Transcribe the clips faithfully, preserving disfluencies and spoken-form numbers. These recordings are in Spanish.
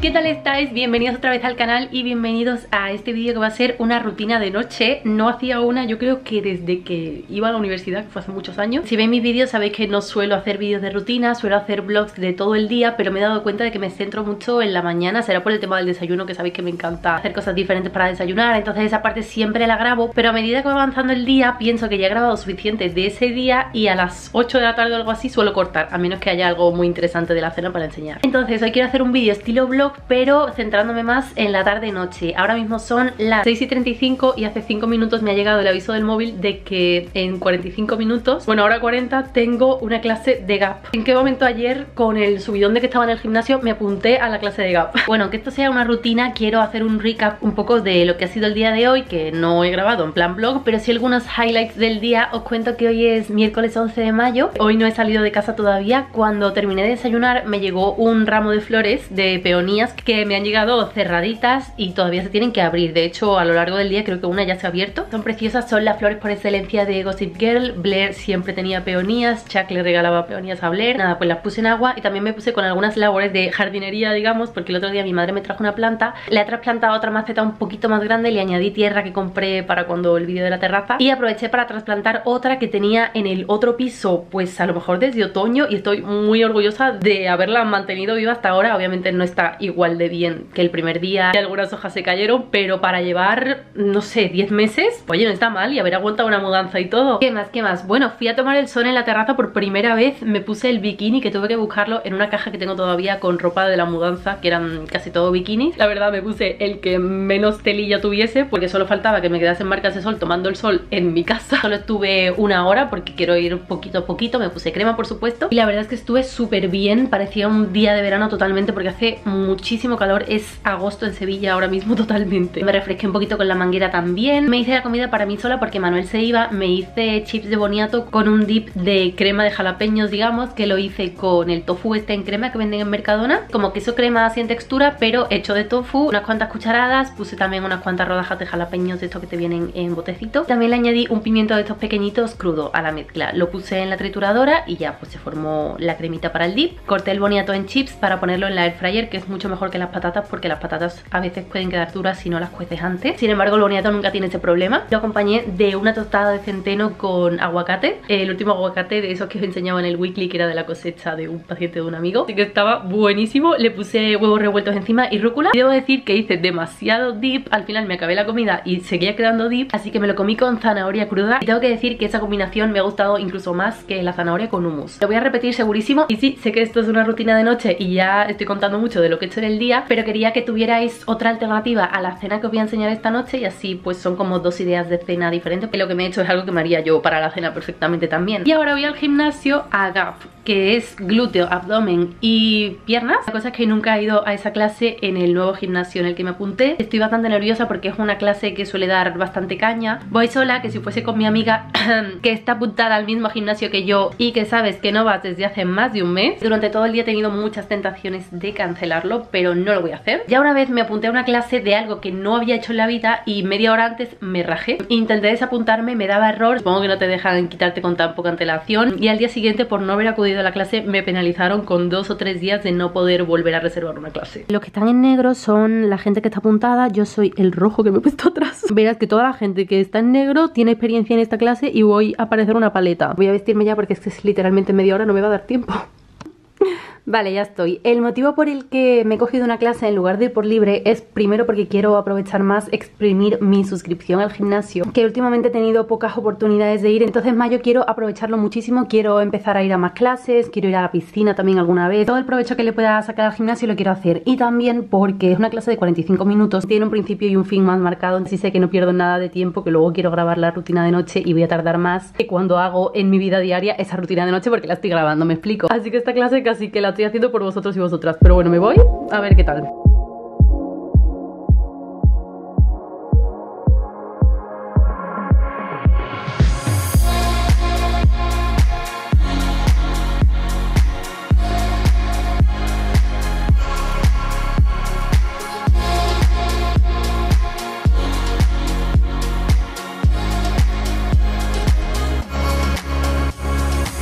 ¿Qué tal estáis? Bienvenidos otra vez al canal y bienvenidos a este vídeo que va a ser una rutina de noche. No hacía una, yo creo que desde que iba a la universidad, que fue hace muchos años. Si veis mis vídeos sabéis que no suelo hacer vídeos de rutina, suelo hacer vlogs de todo el día, pero me he dado cuenta de que me centro mucho en la mañana. Será por el tema del desayuno, que sabéis que me encanta hacer cosas diferentes para desayunar, entonces esa parte siempre la grabo, pero a medida que va avanzando el día pienso que ya he grabado suficiente de ese día y a las ocho de la tarde o algo así suelo cortar, a menos que haya algo muy interesante de la cena para enseñar. Entonces hoy quiero hacer un vídeo estilo vlog, pero centrándome más en la tarde-noche. Ahora mismo son las seis y treinta y cinco y hace cinco minutos me ha llegado el aviso del móvil de que en cuarenta y cinco minutos, bueno ahora cuarenta, tengo una clase de Gap. ¿En qué momento ayer, con el subidón de que estaba en el gimnasio, me apunté a la clase de Gap? Bueno, aunque esto sea una rutina, quiero hacer un recap un poco de lo que ha sido el día de hoy, que no he grabado en plan vlog, pero sí algunos highlights del día. Os cuento que hoy es miércoles once de mayo, hoy no he salido de casa todavía. Cuando terminé de desayunar me llegó un ramo de flores de peonías que me han llegado cerraditas y todavía se tienen que abrir. De hecho, a lo largo del día creo que una ya se ha abierto. Son preciosas, son las flores por excelencia de Gossip Girl. Blair siempre tenía peonías, Chuck le regalaba peonías a Blair. Nada, pues las puse en agua y también me puse con algunas labores de jardinería, digamos, porque el otro día mi madre me trajo una planta, le he trasplantado otra maceta un poquito más grande, le añadí tierra que compré para cuando el vídeo de la terraza y aproveché para trasplantar otra que tenía en el otro piso, pues a lo mejor desde otoño, y estoy muy orgullosa de haberla mantenido viva hasta ahora. Obviamente no está igual de bien que el primer día y algunas hojas se cayeron, pero para llevar, no sé, diez meses, oye, no está mal, y haber aguantado una mudanza y todo. ¿Qué más? ¿Qué más? Bueno, fui a tomar el sol en la terraza por primera vez, me puse el bikini, que tuve que buscarlo en una caja que tengo todavía con ropa de la mudanza, que eran casi todo bikinis. La verdad me puse el que menos telilla tuviese, porque solo faltaba que me quedase en marcas de sol tomando el sol en mi casa. Solo estuve una hora porque quiero ir poquito a poquito, me puse crema por supuesto, y la verdad es que estuve súper bien, parecía un día de verano totalmente porque hace muchísimo calor, es agosto en Sevilla ahora mismo totalmente. Me refresqué un poquito con la manguera también. Me hice la comida para mí sola porque Manuel se iba. Me hice chips de boniato con un dip de crema de jalapeños, digamos, que lo hice con el tofu este en crema que venden en Mercadona, como queso crema así en textura, pero hecho de tofu. Unas cuantas cucharadas, puse también unas cuantas rodajas de jalapeños de estos que te vienen en botecito. También le añadí un pimiento de estos pequeñitos crudo a la mezcla. Lo puse en la trituradora y ya pues se formó la cremita para el dip. Corté el boniato en chips para ponerlo en la air fryer, que es mucho mejor que las patatas porque las patatas a veces pueden quedar duras si no las cueces antes. Sin embargo, el boniato nunca tiene ese problema. Lo acompañé de una tostada de centeno con aguacate, el último aguacate de esos que os enseñaba en el weekly, que era de la cosecha de un paciente de un amigo, así que estaba buenísimo. Le puse huevos revueltos encima y rúcula. Y debo decir que hice demasiado dip, al final me acabé la comida y seguía quedando dip, así que me lo comí con zanahoria cruda y tengo que decir que esa combinación me ha gustado incluso más que la zanahoria con hummus. Lo voy a repetir segurísimo. Y sí, sé que esto es una rutina de noche y ya estoy contando mucho de lo que he hecho en el día, pero quería que tuvierais otra alternativa a la cena que os voy a enseñar esta noche, y así pues son como dos ideas de cena diferentes, que lo que me he hecho es algo que me haría yo para la cena perfectamente también. Y ahora voy al gimnasio a Gap, que es glúteo, abdomen y piernas. La cosa es que nunca he ido a esa clase en el nuevo gimnasio en el que me apunté. Estoy bastante nerviosa porque es una clase que suele dar bastante caña. Voy sola, que si fuese con mi amiga que está apuntada al mismo gimnasio que yo y que sabes que no vas desde hace más de un mes. Durante todo el día he tenido muchas tentaciones de cancelarlo, pero no lo voy a hacer. Ya una vez me apunté a una clase de algo que no había hecho en la vida y media hora antes me rajé. Intenté desapuntarme, me daba error, supongo que no te dejan quitarte con tan poca antelación, y al día siguiente, por no haber acudido a la clase, me penalizaron con dos o tres días de no poder volver a reservar una clase. Los que están en negro son la gente que está apuntada, yo soy el rojo que me he puesto atrás. Verás que toda la gente que está en negro tiene experiencia en esta clase y voy a parecer una paleta. Voy a vestirme ya porque es que es literalmente media hora, no me va a dar tiempo. Vale, ya estoy. El motivo por el que me he cogido una clase en lugar de ir por libre es primero porque quiero aprovechar más, exprimir mi suscripción al gimnasio, que últimamente he tenido pocas oportunidades de ir, entonces mayo quiero aprovecharlo muchísimo, quiero empezar a ir a más clases, quiero ir a la piscina también alguna vez. Todo el provecho que le pueda sacar al gimnasio lo quiero hacer, y también porque es una clase de cuarenta y cinco minutos, tiene un principio y un fin más marcado, así sé que no pierdo nada de tiempo, que luego quiero grabar la rutina de noche y voy a tardar más que cuando hago en mi vida diaria esa rutina de noche porque la estoy grabando, me explico. Así que esta clase casi que la estoy haciendo por vosotros y vosotras, pero bueno, me voy a ver qué tal.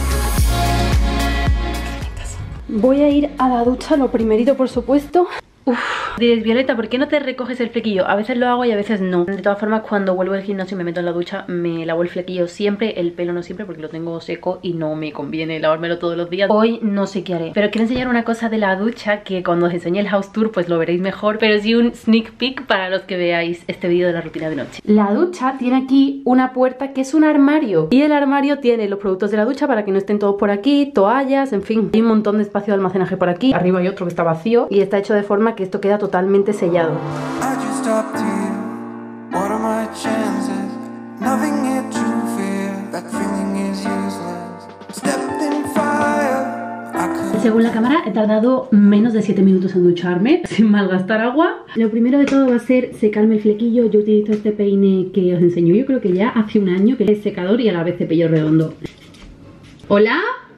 Voy a ir a la ducha, lo primerito por supuesto. Uf, diréis, Violeta, ¿por qué no te recoges el flequillo? A veces lo hago y a veces no. De todas formas, cuando vuelvo al gimnasio y me meto en la ducha, me lavo el flequillo siempre, el pelo no siempre porque lo tengo seco y no me conviene lavármelo todos los días. Hoy no sé qué haré, pero quiero enseñar una cosa de la ducha que cuando os enseñe el house tour pues lo veréis mejor, pero sí un sneak peek para los que veáis este vídeo de la rutina de noche. La ducha tiene aquí una puerta que es un armario y el armario tiene los productos de la ducha para que no estén todos por aquí, toallas, en fin, hay un montón de espacio de almacenaje por aquí. Arriba hay otro que está vacío y está hecho de forma que esto queda totalmente sellado. Según la cámara he tardado menos de siete minutos en ducharme sin malgastar agua. Lo primero de todo va a ser secarme el flequillo. Yo utilizo este peine que os enseño yo creo que ya hace un año, que es secador y a la vez cepillo redondo. ¿Hola?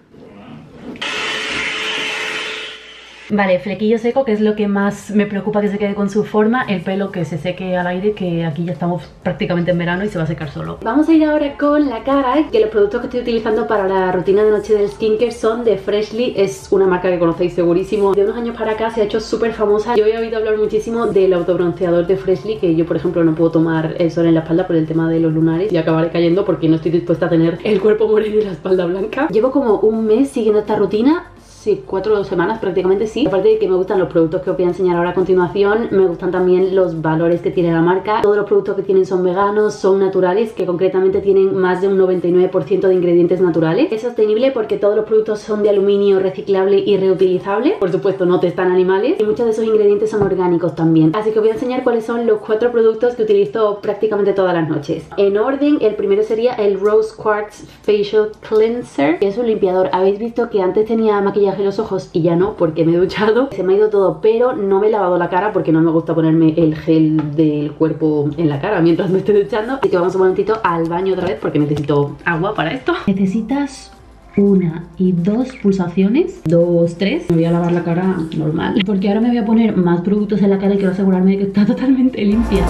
Vale, flequillo seco, que es lo que más me preocupa que se quede con su forma. El pelo que se seque al aire, que aquí ya estamos prácticamente en verano y se va a secar solo. Vamos a ir ahora con la cara, que los productos que estoy utilizando para la rutina de noche del skincare son de Freshly. Es una marca que conocéis segurísimo. De unos años para acá se ha hecho súper famosa. Yo he oído hablar muchísimo del autobronceador de Freshly, que yo por ejemplo no puedo tomar el sol en la espalda por el tema de los lunares y acabaré cayendo porque no estoy dispuesta a tener el cuerpo moreno y la espalda blanca. Llevo como un mes siguiendo esta rutina. Sí, cuatro semanas prácticamente, sí. Aparte de que me gustan los productos que os voy a enseñar ahora a continuación, me gustan también los valores que tiene la marca. Todos los productos que tienen son veganos, son naturales, que concretamente tienen más de un noventa y nueve por ciento de ingredientes naturales. Es sostenible porque todos los productos son de aluminio reciclable y reutilizable. Por supuesto, no testan animales. Y muchos de esos ingredientes son orgánicos también. Así que os voy a enseñar cuáles son los cuatro productos que utilizo prácticamente todas las noches. En orden, el primero sería el Rose Quartz Facial Cleanser, que es un limpiador. Habéis visto que antes tenía maquillaje en los ojos y ya no, porque me he duchado, se me ha ido todo, pero no me he lavado la cara porque no me gusta ponerme el gel del cuerpo en la cara mientras me estoy duchando. Así que vamos un momentito al baño otra vez porque necesito agua para esto. Necesitas una y dos pulsaciones, dos, tres. Me voy a lavar la cara normal porque ahora me voy a poner más productos en la cara y quiero asegurarme de que está totalmente limpia.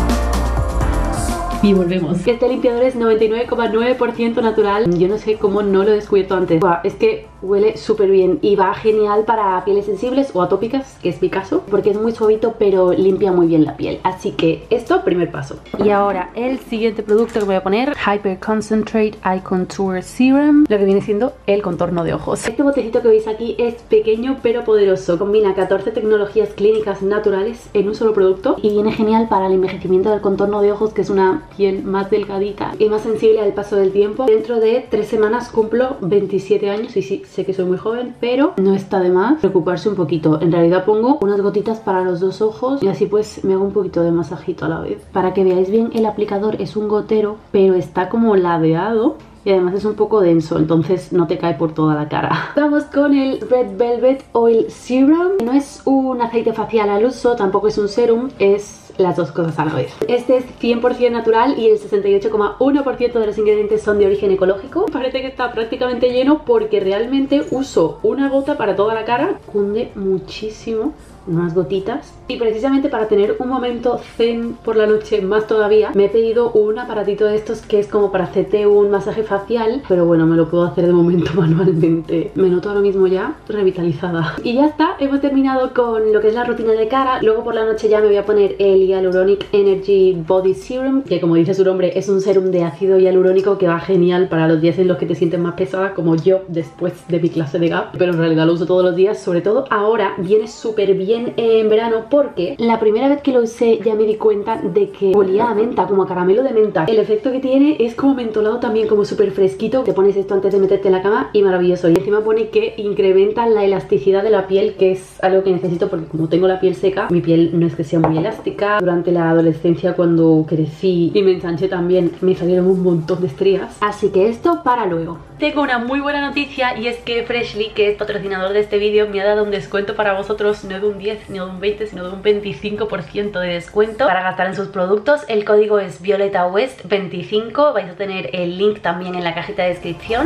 Y volvemos. Este limpiador es noventa y nueve coma nueve por ciento natural. Yo no sé cómo no lo he descubierto antes. Wow, es que huele súper bien y va genial para pieles sensibles o atópicas, que es mi caso, porque es muy suavito pero limpia muy bien la piel. Así que esto, primer paso. Y ahora el siguiente producto que voy a poner, Hyper Concentrate Eye Contour Serum, lo que viene siendo el contorno de ojos. Este botecito que veis aquí es pequeño pero poderoso. Combina catorce tecnologías clínicas naturales en un solo producto y viene genial para el envejecimiento del contorno de ojos, que es una piel más delgadita y más sensible al paso del tiempo. Dentro de tres semanas cumplo veintisiete años y sí, sé que soy muy joven, pero no está de más preocuparse un poquito. En realidad pongo unas gotitas para los dos ojos y así pues me hago un poquito de masajito a la vez. Para que veáis bien, el aplicador es un gotero, pero está como ladeado y además es un poco denso, entonces no te cae por toda la cara. Vamos con el Red Velvet Oil Serum. No es un aceite facial al uso, tampoco es un serum, es las dos cosas a la vez. Este es cien por ciento natural y el sesenta y ocho coma uno por ciento de los ingredientes son de origen ecológico. Parece que está prácticamente lleno porque realmente uso una gota para toda la cara. Cunde muchísimo, unas gotitas. Y precisamente para tener un momento zen por la noche más todavía, me he pedido un aparatito de estos que es como para hacerte un masaje facial, pero bueno, me lo puedo hacer de momento manualmente. Me noto ahora mismo ya revitalizada. Y ya está, hemos terminado con lo que es la rutina de cara. Luego por la noche ya me voy a poner el Hyaluronic Energy Body Serum, que como dice su nombre es un serum de ácido hialurónico que va genial para los días en los que te sientes más pesada, como yo después de mi clase de Gap, pero en realidad lo uso todos los días. Sobre todo ahora viene súper bien en verano porque la primera vez que lo usé ya me di cuenta de que olía a menta, como a caramelo de menta. El efecto que tiene es como mentolado también, como súper fresquito. Te pones esto antes de meterte en la cama y maravilloso. Y encima pone que incrementa la elasticidad de la piel, que es algo que necesito porque como tengo la piel seca, mi piel no es que sea muy elástica. Durante la adolescencia, cuando crecí y me ensanché también, me salieron un montón de estrías. Así que esto para luego. Tengo una muy buena noticia y es que Freshly, que es patrocinador de este vídeo, me ha dado un descuento para vosotros, no de un diez ni de un veinte, sino de un veinticinco por ciento de descuento para gastar en sus productos. El código es Violeta West veinticinco, vais a tener el link también en la cajita de descripción.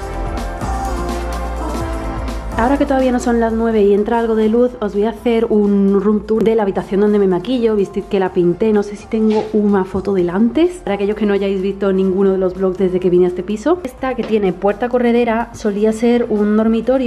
Ahora que todavía no son las nueve y entra algo de luz, os voy a hacer un room tour de la habitación donde me maquillo. Vistid que la pinté, no sé si tengo una foto del antes, para aquellos que no hayáis visto ninguno de los vlogs desde que vine a este piso. Esta, que tiene puerta corredera, solía ser un dormitorio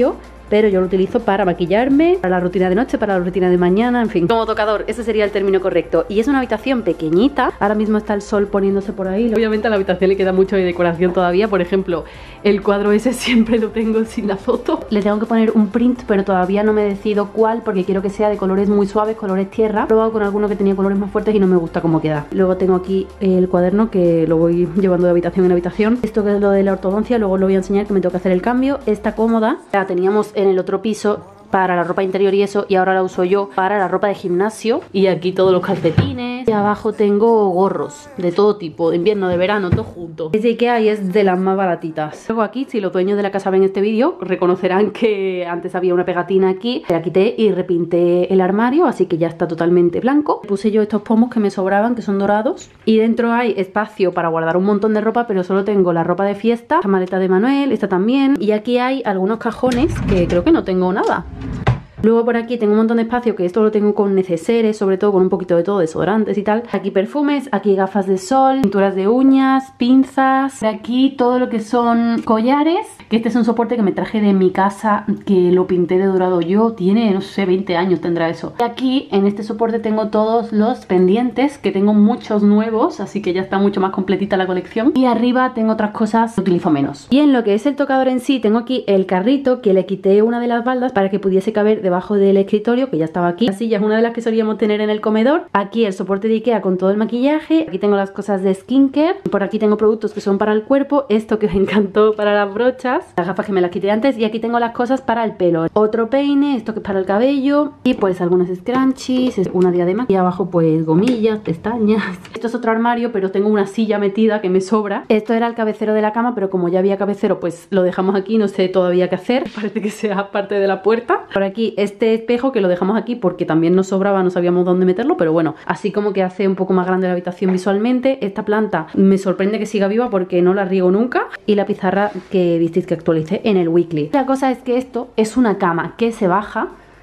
pero yo lo utilizo para maquillarme, para la rutina de noche, para la rutina de mañana, en fin, como tocador, ese sería el término correcto. Y es una habitación pequeñita, ahora mismo está el sol poniéndose por ahí. Obviamente a la habitación le queda mucho de decoración todavía, por ejemplo, el cuadro ese siempre lo tengo sin la foto. Le tengo que poner un print, pero todavía no me decido cuál, porque quiero que sea de colores muy suaves, colores tierra. He probado con alguno que tenía colores más fuertes y no me gusta cómo queda. Luego tengo aquí el cuaderno que lo voy llevando de habitación en habitación. Esto que es lo de la ortodoncia, luego os lo voy a enseñar, que me tengo que hacer el cambio. Esta cómoda la teníamos en el otro piso para la ropa interior y eso, y ahora la uso yo para la ropa de gimnasio. Y aquí todos los calcetines. Y abajo tengo gorros de todo tipo, de invierno, de verano, todo junto. Es de Ikea y es de las más baratitas. Luego aquí, si los dueños de la casa ven este vídeo, reconocerán que antes había una pegatina aquí. La quité y repinté el armario, así que ya está totalmente blanco. Puse yo estos pomos que me sobraban, que son dorados. Y dentro hay espacio para guardar un montón de ropa, pero solo tengo la ropa de fiesta, esta maleta de Manuel, esta también. Y aquí hay algunos cajones que creo que no tengo nada. Luego por aquí tengo un montón de espacio, que esto lo tengo con neceseres, sobre todo con un poquito de todo, desodorantes y tal. Aquí perfumes, aquí gafas de sol, pinturas de uñas, pinzas. De aquí todo lo que son collares, que este es un soporte que me traje de mi casa, que lo pinté de dorado yo, tiene, no sé, veinte años tendrá eso. Y aquí en este soporte tengo todos los pendientes, que tengo muchos nuevos, así que ya está mucho más completita la colección. Y arriba tengo otras cosas que utilizo menos. Y en lo que es el tocador en sí, tengo aquí el carrito, que le quité una de las baldas para que pudiese caber de debajo del escritorio, que ya estaba aquí. La silla es una de las que solíamos tener en el comedor. Aquí el soporte de Ikea con todo el maquillaje. Aquí tengo las cosas de skincare. Por aquí tengo productos que son para el cuerpo. Esto que me encantó para las brochas. Las gafas que me las quité antes. Y aquí tengo las cosas para el pelo. Otro peine, esto que es para el cabello. Y pues algunos scrunchies, una diadema. Y abajo pues gomillas, pestañas. Esto es otro armario, pero tengo una silla metida que me sobra. Esto era el cabecero de la cama, pero como ya había cabecero, pues lo dejamos aquí. No sé todavía qué hacer. Parece que sea parte de la puerta. Por aquí este espejo que lo dejamos aquí porque también nos sobraba, no sabíamos dónde meterlo, pero bueno, así como que hace un poco más grande la habitación visualmente. Esta planta me sorprende que siga viva porque no la riego nunca. Y la pizarra que visteis que actualicé en el weekly. La cosa es que esto es una cama que se baja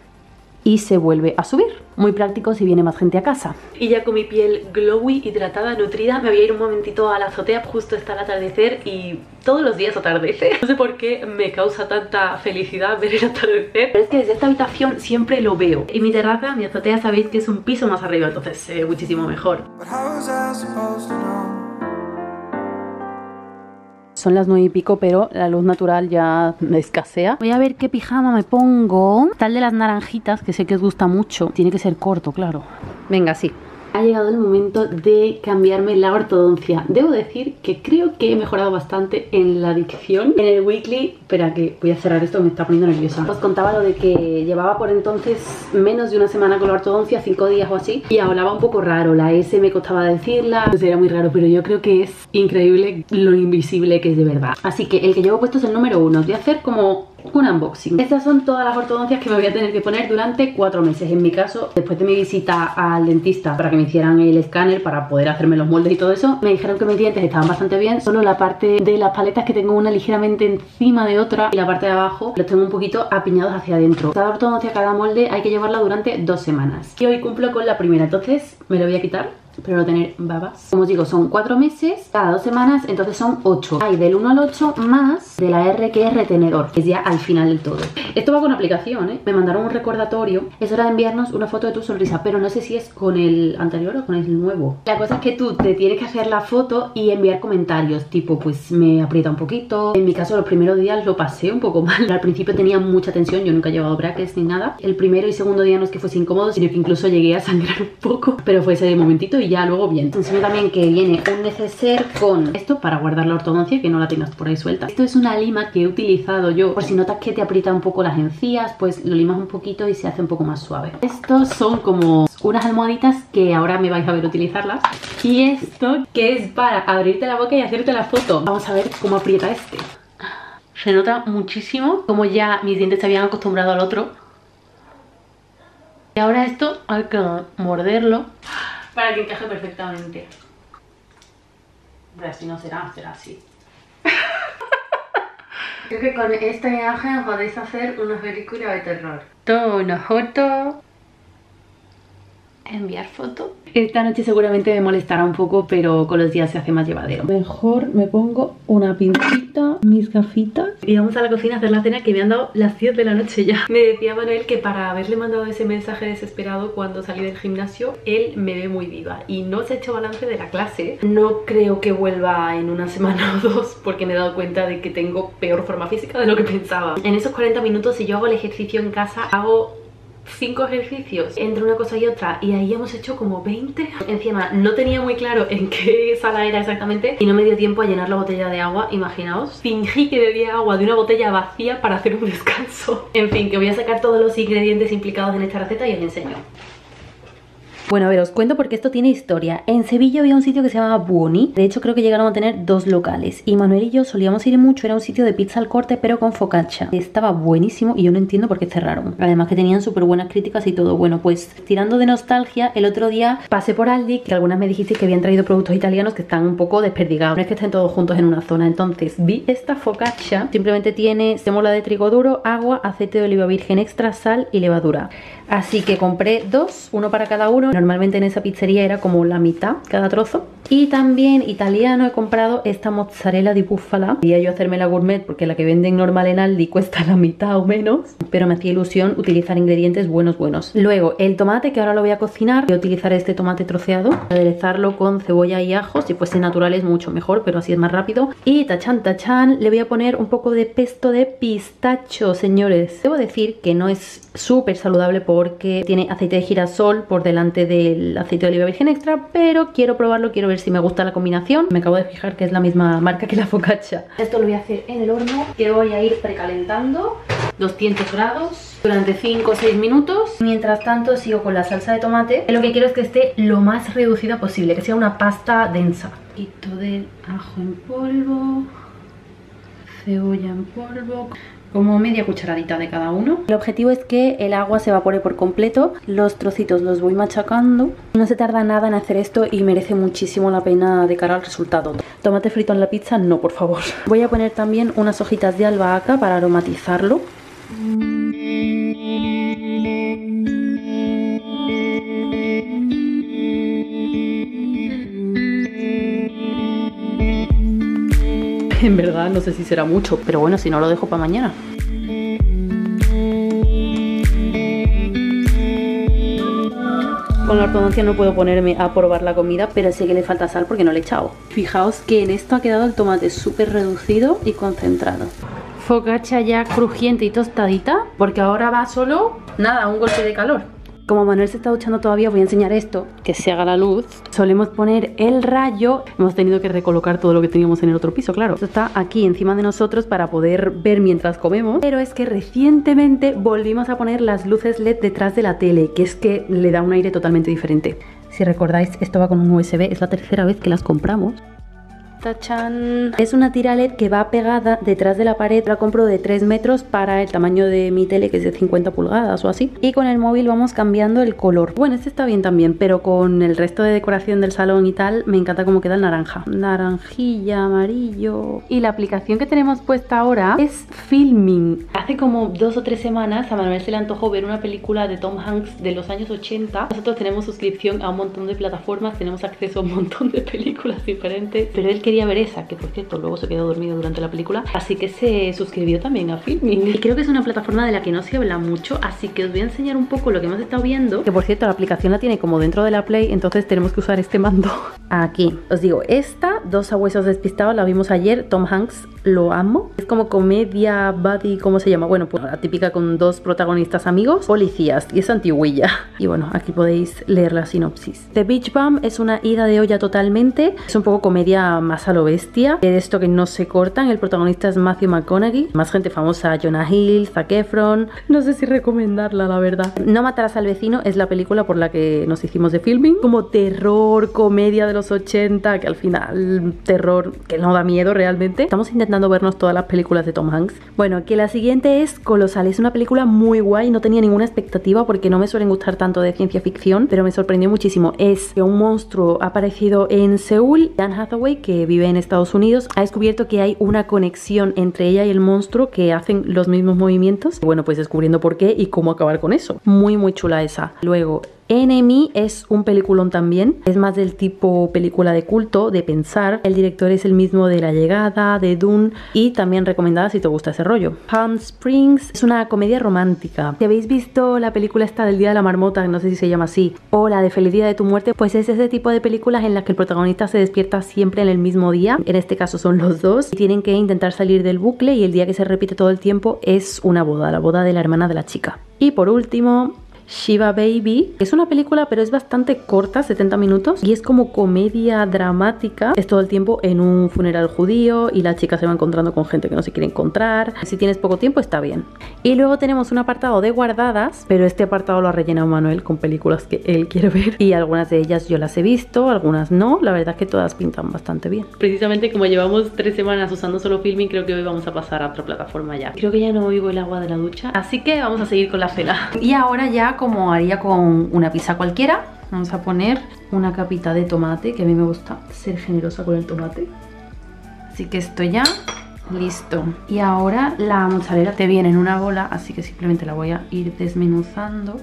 y se vuelve a subir. Muy práctico si viene más gente a casa. Y ya con mi piel glowy, hidratada, nutrida, me voy a ir un momentito a la azotea. Justo está el atardecer y todos los días atardece. No sé por qué me causa tanta felicidad ver el atardecer, pero es que desde esta habitación siempre lo veo. Y mi terraza, mi azotea, sabéis que es un piso más arriba, entonces se ve muchísimo mejor. Son las nueve y pico, pero la luz natural ya me escasea. Voy a ver qué pijama me pongo. Tal de las naranjitas, que sé que os gusta mucho. Tiene que ser corto, claro. Venga, sí. Ha llegado el momento de cambiarme la ortodoncia. Debo decir que creo que he mejorado bastante en la dicción. En el weekly, espera que voy a cerrar esto, me está poniendo nerviosa. Os contaba lo de que llevaba por entonces menos de una semana con la ortodoncia, cinco días o así, y hablaba un poco raro. La S me costaba decirla, no sé, era muy raro, pero yo creo que es increíble lo invisible que es de verdad. Así que el que llevo puesto es el número uno. Os voy a hacer como un unboxing. Estas son todas las ortodoncias que me voy a tener que poner durante cuatro meses. En mi caso, después de mi visita al dentista para que me hicieran el escáner para poder hacerme los moldes y todo eso, me dijeron que mis dientes estaban bastante bien. Solo la parte de las paletas, que tengo una ligeramente encima de otra, y la parte de abajo los tengo un poquito apiñados hacia adentro. Cada ortodoncia, cada molde hay que llevarla durante dos semanas. Y hoy cumplo con la primera, entonces me lo voy a quitar. Pero no tener babas. Como os digo, son cuatro meses, cada dos semanas, entonces son ocho. Hay del uno al ocho más de la R, que es retenedor, que es ya al final del todo. Esto va con aplicación, ¿eh? Me mandaron un recordatorio. Es hora de enviarnos una foto de tu sonrisa, pero no sé si es con el anterior o con el nuevo. La cosa es que tú te tienes que hacer la foto y enviar comentarios, tipo, pues me aprieta un poquito. En mi caso, los primeros días lo pasé un poco mal. Al principio tenía mucha tensión, yo nunca he llevado brackets ni nada. El primero y segundo día no es que fuese incómodo, sino que incluso llegué a sangrar un poco, pero fue ese momentito y ya luego bien. Enseño también que viene un neceser con esto para guardar la ortodoncia, que no la tengas por ahí suelta. Esto es una lima que he utilizado yo por si notas que te aprieta un poco las encías, pues lo limas un poquito y se hace un poco más suave. Estos son como unas almohaditas que ahora me vais a ver utilizarlas. Y esto que es para abrirte la boca y hacerte la foto. Vamos a ver cómo aprieta este. Se nota muchísimo, como ya mis dientes se habían acostumbrado al otro. Y ahora esto hay que morderlo para que encaje perfectamente. Pero así no será, será así. Creo que con esta imagen podéis hacer una película de terror. Todo una foto. Enviar foto. Esta noche seguramente me molestará un poco, pero con los días se hace más llevadero. Mejor me pongo una pincita ropa, mis gafitas y vamos a la cocina a hacer la cena, que me han dado las diez de la noche ya. Me decía Manuel que para haberle mandado ese mensaje desesperado cuando salí del gimnasio, él me ve muy viva y no se ha hecho balance de la clase. No creo que vuelva en una semana o dos porque me he dado cuenta de que tengo peor forma física de lo que pensaba. En esos cuarenta minutos, si yo hago el ejercicio en casa, hago cinco ejercicios entre una cosa y otra y ahí hemos hecho como veinte. Encima no tenía muy claro en qué sala era exactamente y no me dio tiempo a llenar la botella de agua. Imaginaos, fingí que bebía agua de una botella vacía para hacer un descanso. En fin, que voy a sacar todos los ingredientes implicados en esta receta y os enseño. Bueno, a ver, os cuento porque esto tiene historia. En Sevilla había un sitio que se llamaba Buoni. De hecho, creo que llegaron a tener dos locales. Y Manuel y yo solíamos ir mucho. Era un sitio de pizza al corte, pero con focaccia. Estaba buenísimo y yo no entiendo por qué cerraron. Además que tenían súper buenas críticas y todo. Bueno, pues tirando de nostalgia, el otro día pasé por Aldi, que algunas me dijisteis que habían traído productos italianos que están un poco desperdigados. No es que estén todos juntos en una zona. Entonces vi esta focaccia. Simplemente tiene sémola de trigo duro, agua, aceite de oliva virgen extra, sal y levadura. Así que compré dos, uno para cada uno. Normalmente en esa pizzería era como la mitad cada trozo. Y también italiano he comprado esta mozzarella di búfala. Quería yo hacerme la gourmet porque la que venden normal en Aldi cuesta la mitad o menos, pero me hacía ilusión utilizar ingredientes buenos buenos. Luego el tomate, que ahora lo voy a cocinar. Voy a utilizar este tomate troceado, aderezarlo con cebolla y ajo. Si fuese natural es mucho mejor, pero así es más rápido. Y tachan tachan, le voy a poner un poco de pesto de pistacho, señores. Debo decir que no es súper saludable porque tiene aceite de girasol por delante del aceite de oliva virgen extra, pero quiero probarlo, quiero ver si me gusta la combinación. Me acabo de fijar que es la misma marca que la focaccia. Esto lo voy a hacer en el horno, que voy a ir precalentando doscientos grados durante cinco o seis minutos. Mientras tanto sigo con la salsa de tomate. Lo que quiero es que esté lo más reducida posible, que sea una pasta densa. Quito del ajo en polvo, cebolla en polvo, como media cucharadita de cada uno. El objetivo es que el agua se evapore por completo. Los trocitos los voy machacando. No se tarda nada en hacer esto y merece muchísimo la pena de cara al resultado. Tomate frito en la pizza, no, por favor. Voy a poner también unas hojitas de albahaca para aromatizarlo. En verdad no sé si será mucho, pero bueno, si no lo dejo para mañana. Con la ortodoncia no puedo ponerme a probar la comida, pero sé que le falta sal porque no le he echado. Fijaos que en esto ha quedado el tomate súper reducido y concentrado. Focaccia ya crujiente y tostadita, porque ahora va solo, nada, un golpe de calor. Como Manuel se está duchando todavía, voy a enseñar esto, que se haga la luz. Solemos poner el rayo. Hemos tenido que recolocar todo lo que teníamos en el otro piso, claro. Esto está aquí encima de nosotros para poder ver mientras comemos. Pero es que recientemente volvimos a poner las luces L E D detrás de la tele, que es que le da un aire totalmente diferente. Si recordáis, esto va con un U S B, es la tercera vez que las compramos. ¡Tachán! Es una tira L E D que va pegada detrás de la pared. La compro de tres metros para el tamaño de mi tele, que es de cincuenta pulgadas o así. Y con el móvil vamos cambiando el color. Bueno, este está bien también, pero con el resto de decoración del salón y tal, me encanta cómo queda el naranja. Naranjilla, amarillo. Y la aplicación que tenemos puesta ahora es Filmin. Hace como dos o tres semanas a Manuel se le antojó ver una película de Tom Hanks de los años ochenta. Nosotros tenemos suscripción a un montón de plataformas, tenemos acceso a un montón de películas diferentes, pero él quería ver esa, que por cierto luego se quedó dormido durante la película, así que se suscribió también a Filmin. Y creo que es una plataforma de la que no se habla mucho, así que os voy a enseñar un poco lo que hemos estado viendo, que por cierto la aplicación la tiene como dentro de la Play, entonces tenemos que usar este mando. Aquí, os digo, esta, Dos sabuesos despistados, la vimos ayer. Tom Hanks, lo amo. Es como comedia, buddy, ¿cómo se llama? Bueno, pues la típica con dos protagonistas amigos, policías, y es antiguilla. Y bueno, aquí podéis leer la sinopsis. The Beach Bum es una ida de olla totalmente, es un poco comedia más a lo bestia, de esto que no se cortan. El protagonista es Matthew McConaughey, más gente famosa, Jonah Hill, Zac Efron. No sé si recomendarla, la verdad. No matarás al vecino es la película por la que nos hicimos de Filmin, como terror, comedia de los ochenta, que al final terror que no da miedo realmente. Estamos intentando vernos todas las películas de Tom Hanks. Bueno, que la siguiente es Colosal, es una película muy guay, no tenía ninguna expectativa porque no me suelen gustar tanto de ciencia ficción, pero me sorprendió muchísimo. Es que un monstruo ha aparecido en Seúl. Anne Hathaway, que vive en Estados Unidos, ha descubierto que hay una conexión entre ella y el monstruo, que hacen los mismos movimientos. Bueno, pues descubriendo por qué y cómo acabar con eso. Muy muy chula esa. Luego Enemy es un peliculón también, es más del tipo película de culto, de pensar. El director es el mismo de La Llegada, de Dune, y también recomendada si te gusta ese rollo. Palm Springs es una comedia romántica. Si habéis visto la película esta del Día de la Marmota, no sé si se llama así, o la de Feliz Día de tu Muerte, pues es ese tipo de películas en las que el protagonista se despierta siempre en el mismo día. En este caso son los dos y tienen que intentar salir del bucle, y el día que se repite todo el tiempo es una boda, la boda de la hermana de la chica. Y por último, Shiva Baby, es una película pero es bastante corta, setenta minutos, y es como comedia dramática. Es todo el tiempo en un funeral judío y la chica se va encontrando con gente que no se quiere encontrar. Si tienes poco tiempo está bien. Y luego tenemos un apartado de guardadas, pero este apartado lo ha rellenado Manuel con películas que él quiere ver, y algunas de ellas yo las he visto, algunas no. La verdad es que todas pintan bastante bien. Precisamente como llevamos tres semanas usando solo Filmin, creo que hoy vamos a pasar a otra plataforma ya. Creo que ya no oigo el agua de la ducha, así que vamos a seguir con la cena. Y ahora ya, como haría con una pizza cualquiera, vamos a poner una capita de tomate, que a mí me gusta ser generosa con el tomate. Así que esto ya listo. Y ahora la mozzarella te viene en una bola, así que simplemente la voy a ir desmenuzando.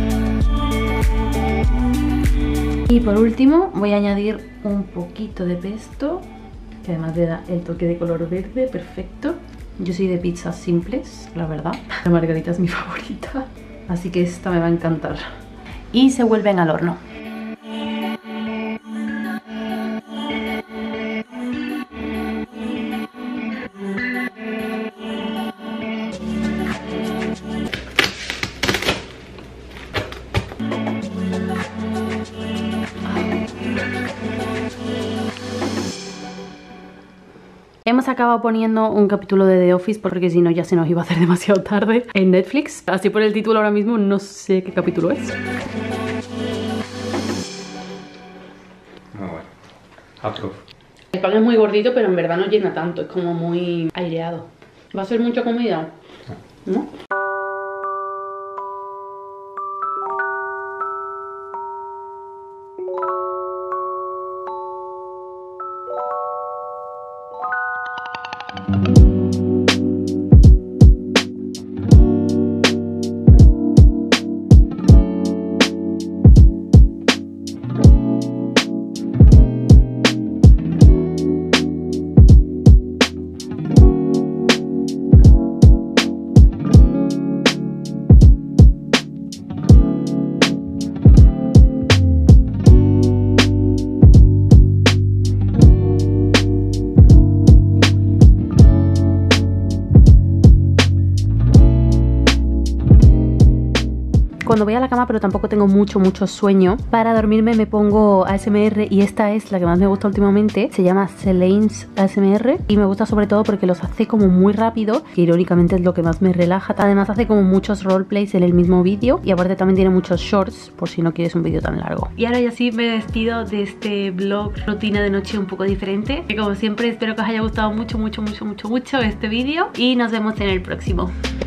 Y por último voy a añadir un poquito de pesto, que además le da el toque de color verde perfecto. Yo soy de pizzas simples, la verdad. La margarita es mi favorita, así que esta me va a encantar. Y se vuelven al horno. Hemos acabado poniendo un capítulo de The Office porque si no ya se nos iba a hacer demasiado tarde en Netflix. Así por el título ahora mismo no sé qué capítulo es. Ah, bueno. Approve. El pan es muy gordito, pero en verdad no llena tanto, es como muy aireado. ¿Va a ser mucha comida? ¿No? Cuando voy a la cama, pero tampoco tengo mucho, mucho sueño, para dormirme me pongo A S M R, y esta es la que más me gusta últimamente. Se llama Celane's A S M R y me gusta sobre todo porque los hace como muy rápido, que irónicamente es lo que más me relaja. Además hace como muchos roleplays en el mismo vídeo, y aparte también tiene muchos shorts por si no quieres un vídeo tan largo. Y ahora ya sí me despido de este vlog rutina de noche un poco diferente, que como siempre espero que os haya gustado mucho, mucho, mucho, mucho, mucho este vídeo, y nos vemos en el próximo.